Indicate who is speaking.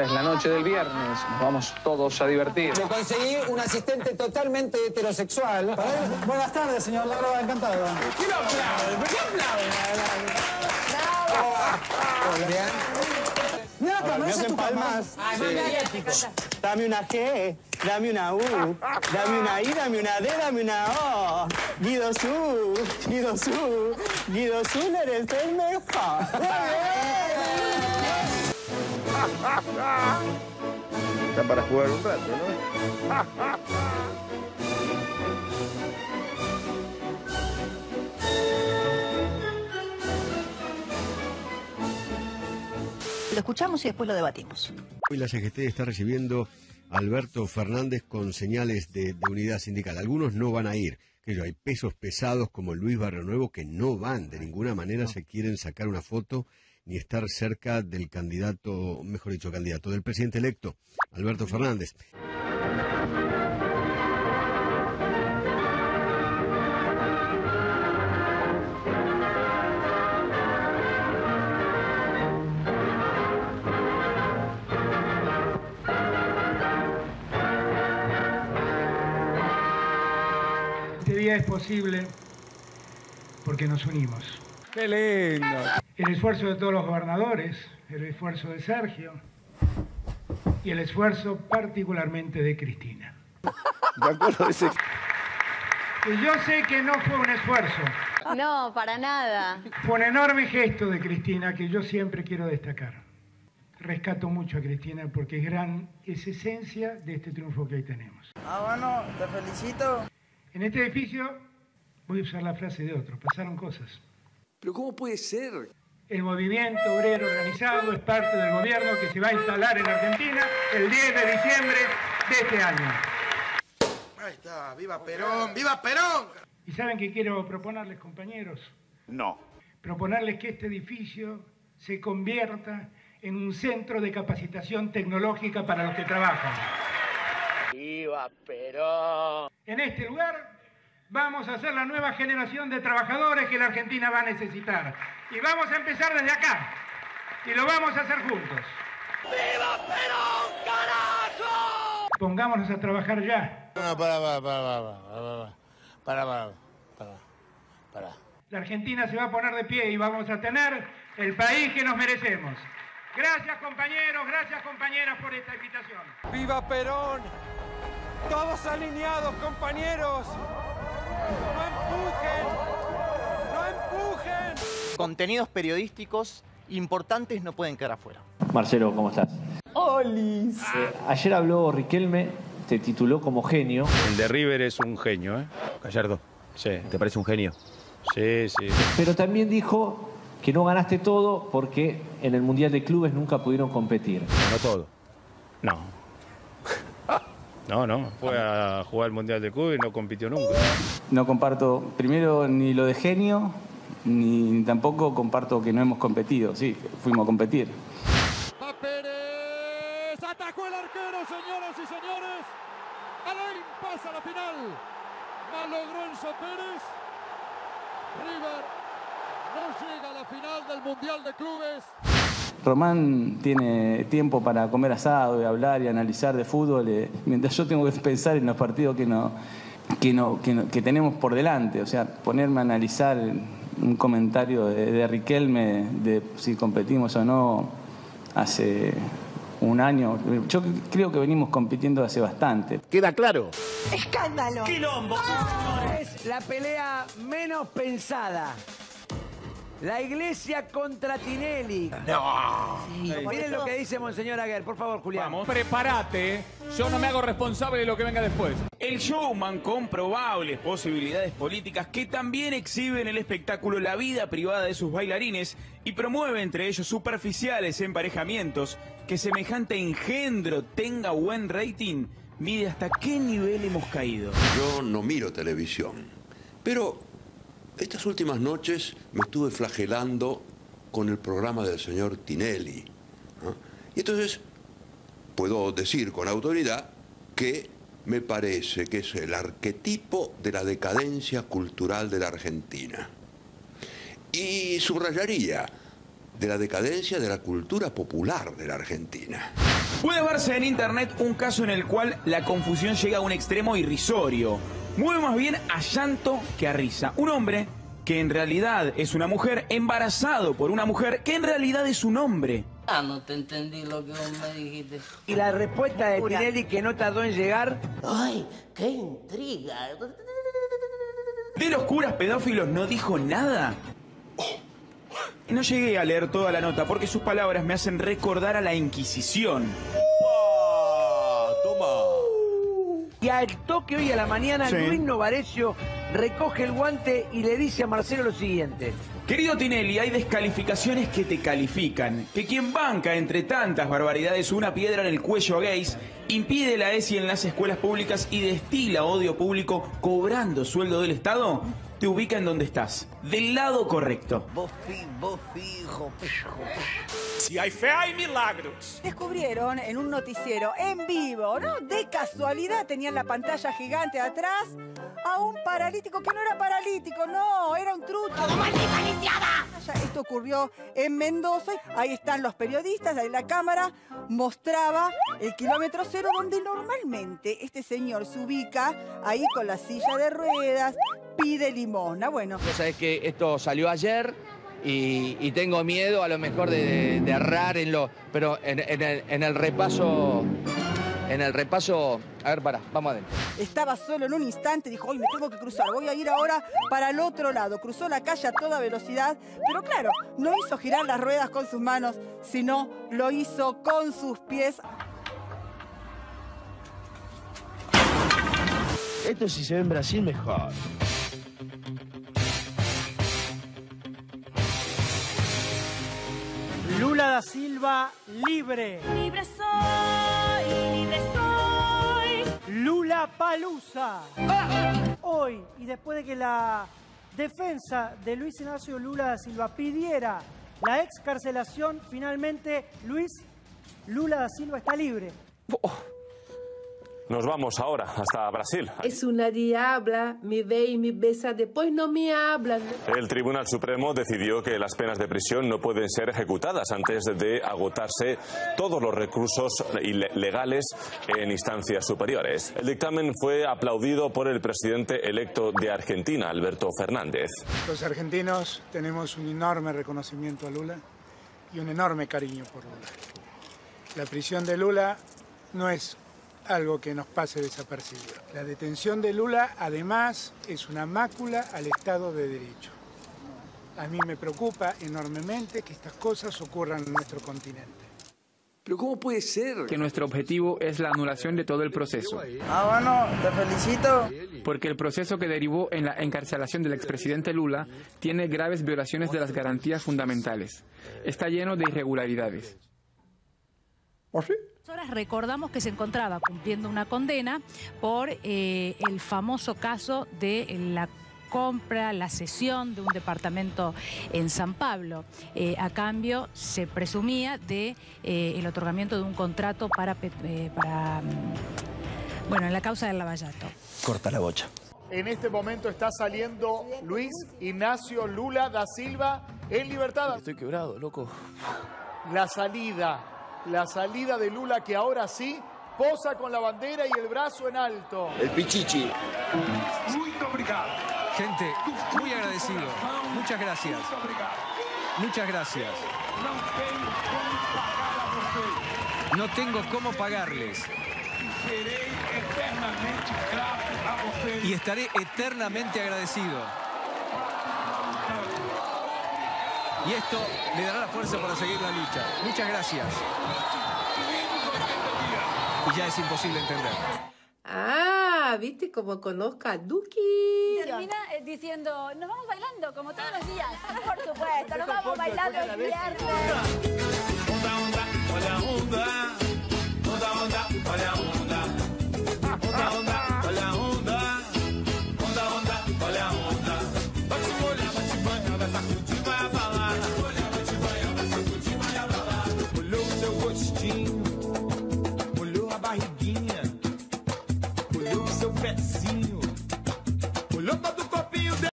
Speaker 1: Esta es la noche del viernes, nos vamos todos a divertir.
Speaker 2: Le conseguí un asistente totalmente heterosexual.
Speaker 3: Buenas tardes, señor Lagroa, encantado.
Speaker 2: ¿Qué lo aplauden? ¿Por qué aplauden?
Speaker 3: Nada, me hacen palmas.
Speaker 4: Dame una G, dame una U, dame una I, dame una D, dame una O. Guido Su, Guido Su, Guido Su, eres el mejor.
Speaker 5: Está para jugar un rato, ¿no?
Speaker 6: Lo escuchamos y después lo debatimos.
Speaker 7: Hoy la CGT está recibiendo a Alberto Fernández con señales de unidad sindical. Algunos no van a ir. Hay pesos pesados como Luis Barrionuevo que no van, de ninguna manera se quieren sacar una foto ni estar cerca del candidato, mejor dicho, candidato del presidente electo, Alberto Fernández.
Speaker 8: Este día es posible porque nos unimos.
Speaker 3: ¡Qué lindo!
Speaker 8: El esfuerzo de todos los gobernadores, el esfuerzo de Sergio y el esfuerzo particularmente de Cristina.
Speaker 5: De acuerdo, ese...
Speaker 8: Que yo sé que no fue un esfuerzo.
Speaker 9: No, para nada.
Speaker 8: Fue un enorme gesto de Cristina que yo siempre quiero destacar. Rescato mucho a Cristina porque es esencia de este triunfo que hoy tenemos.
Speaker 4: Bueno, te felicito.
Speaker 8: En este edificio, voy a usar la frase de otro, pasaron cosas.
Speaker 10: ¿Pero cómo puede ser?
Speaker 8: El movimiento obrero organizado es parte del gobierno que se va a instalar en Argentina el 10 de diciembre de este año.
Speaker 3: Ahí está, ¡viva Perón! ¡Viva Perón!
Speaker 8: ¿Y saben qué quiero proponerles, compañeros?
Speaker 5: No.
Speaker 8: Proponerles que este edificio se convierta en un centro de capacitación tecnológica para los que trabajan.
Speaker 4: ¡Viva Perón!
Speaker 8: En este lugar vamos a ser la nueva generación de trabajadores que la Argentina va a necesitar. Y vamos a empezar desde acá. Y lo vamos a hacer juntos.
Speaker 4: ¡Viva Perón, carajo!
Speaker 8: Pongámonos a trabajar ya.
Speaker 3: No, para.
Speaker 8: La Argentina se va a poner de pie y vamos a tener el país que nos merecemos. Gracias, compañeros, gracias, compañeras, por esta invitación.
Speaker 10: ¡Viva Perón! Todos alineados, compañeros. ¡No empujen!
Speaker 11: Contenidos periodísticos importantes no pueden quedar afuera.
Speaker 12: Marcelo, ¿cómo estás?
Speaker 4: ¡Olis!
Speaker 12: Ayer habló Riquelme, te tituló como genio.
Speaker 13: El de River es un genio, ¿eh?
Speaker 14: Gallardo.
Speaker 13: Sí.
Speaker 14: ¿Te parece un genio?
Speaker 13: Sí, sí.
Speaker 12: Pero también dijo que no ganaste todo porque en el Mundial de Clubes nunca pudieron competir.
Speaker 14: No todo.
Speaker 13: No. No. Fue a jugar el Mundial de Clubes y no compitió nunca.
Speaker 15: No comparto, primero, ni lo de genio, ni tampoco comparto que no hemos competido. Sí, fuimos a competir.
Speaker 10: ¡Va Pérez! ¡Atajó el arquero, señoras y señores! Alain pasa a la final. Malogró Enzo Pérez. River no llega a la final del Mundial de Clubes.
Speaker 15: Román tiene tiempo para comer asado y hablar y analizar de fútbol, mientras yo tengo que pensar en los partidos que tenemos por delante. O sea, ponerme a analizar un comentario de Riquelme de si competimos o no hace un año. Yo creo que venimos compitiendo hace bastante.
Speaker 14: ¿Queda claro?
Speaker 6: ¡Escándalo!
Speaker 2: ¡Quilombo! Es la pelea menos pensada. La Iglesia contra Tinelli.
Speaker 14: No.
Speaker 2: Sí. Miren lo que dice Monseñor Aguer. Por favor, Julián.
Speaker 16: Vamos, prepárate. Yo no me hago responsable de lo que venga después.
Speaker 17: El showman con probables posibilidades políticas que también exhibe en el espectáculo la vida privada de sus bailarines y promueve entre ellos superficiales emparejamientos que semejante engendro tenga buen rating. Mide hasta qué nivel hemos caído.
Speaker 18: Yo no miro televisión, pero estas últimas noches me estuve flagelando con el programa del señor Tinelli, ¿no? Y entonces puedo decir con autoridad que me parece que es el arquetipo de la decadencia cultural de la Argentina. Y subrayaría, de la decadencia de la cultura popular de la Argentina.
Speaker 17: Puede verse en internet un caso en el cual la confusión llega a un extremo irrisorio. Mueve más bien a llanto que a risa. Un hombre que en realidad es una mujer, embarazado por una mujer que en realidad es un hombre.
Speaker 14: Ah, no te entendí lo que vos me dijiste.
Speaker 19: Y la respuesta de Tinelli, que no tardó en llegar.
Speaker 14: ¡Ay, qué intriga!
Speaker 17: ¿De los curas pedófilos no dijo nada? No llegué a leer toda la nota porque sus palabras me hacen recordar a la Inquisición.
Speaker 19: Y al toque hoy a la mañana,
Speaker 17: Sí.
Speaker 19: Luis Novarecio recoge el guante y le dice a Marcelo lo siguiente.
Speaker 17: Querido Tinelli, hay descalificaciones que te califican. Que quien banca entre tantas barbaridades una piedra en el cuello a gays, impide la ESI en las escuelas públicas y destila odio público cobrando sueldo del Estado, te ubica en donde estás. Del lado correcto.
Speaker 19: Vos fijo.
Speaker 20: Si hay fe, hay milagros.
Speaker 21: Descubrieron en un noticiero en vivo, ¿no? De casualidad tenían la pantalla gigante atrás a un paralítico que no era paralítico, no, era un trucho. Esto ocurrió en Mendoza. Ahí están los periodistas, ahí la cámara mostraba el kilómetro cero donde normalmente este señor se ubica ahí con la silla de ruedas, pide limosna. Bueno.
Speaker 22: Vos sabés que esto salió ayer y tengo miedo a lo mejor de errar pero en el repaso. A ver, vamos adentro.
Speaker 21: Estaba solo en un instante, dijo, hoy me tengo que cruzar, voy a ir ahora para el otro lado. Cruzó la calle a toda velocidad, pero claro, no hizo girar las ruedas con sus manos, sino lo hizo con sus pies.
Speaker 23: Esto si se ve en Brasil, mejor.
Speaker 24: Lula da Silva libre.
Speaker 25: Libre soy, libre soy.
Speaker 24: Lula Palusa. Hoy, y después de que la defensa de Luis Ignacio Lula da Silva pidiera la excarcelación, finalmente Lula da Silva está libre.
Speaker 26: Nos vamos ahora hasta Brasil.
Speaker 27: Es una diabla, me ve y me besa, después no me hablan.
Speaker 26: El Tribunal Supremo decidió que las penas de prisión no pueden ser ejecutadas antes de agotarse todos los recursos legales en instancias superiores. El dictamen fue aplaudido por el presidente electo de Argentina, Alberto Fernández.
Speaker 8: Los argentinos tenemos un enorme reconocimiento a Lula y un enorme cariño por Lula. La prisión de Lula no es algo que nos pase desapercibido. La detención de Lula, además, es una mácula al Estado de Derecho. A mí me preocupa enormemente que estas cosas ocurran en nuestro continente.
Speaker 28: ¿Pero cómo puede ser? Que nuestro objetivo es la anulación de todo el proceso.
Speaker 19: Bueno, te felicito.
Speaker 28: Porque el proceso que derivó en la encarcelación del expresidente Lula tiene graves violaciones de las garantías fundamentales. Está lleno de irregularidades.
Speaker 29: Ahora recordamos que se encontraba cumpliendo una condena por el famoso caso de la compra, la cesión de un departamento en San Pablo. A cambio, se presumía de el otorgamiento de un contrato para en la causa del Lavallato.
Speaker 23: Corta la bocha.
Speaker 10: En este momento está saliendo Luis Ignacio Lula da Silva en libertad.
Speaker 23: Estoy quebrado, loco.
Speaker 10: La salida de Lula, que ahora sí posa con la bandera y el brazo en alto.
Speaker 23: El pichichi.
Speaker 30: Muy obrigado.
Speaker 31: Gente, muy agradecido. Muchas gracias. Muchas gracias. No tengo cómo pagarles. Y estaré eternamente agradecido. Y esto le dará la fuerza para seguir la lucha. Muchas gracias. Y ya es imposible entender.
Speaker 27: Ah, ¿viste cómo conozco a Duki?
Speaker 9: Termina diciendo, nos vamos bailando como todos los días. Por supuesto, nos vamos bailando el viernes.
Speaker 30: Hola, onda.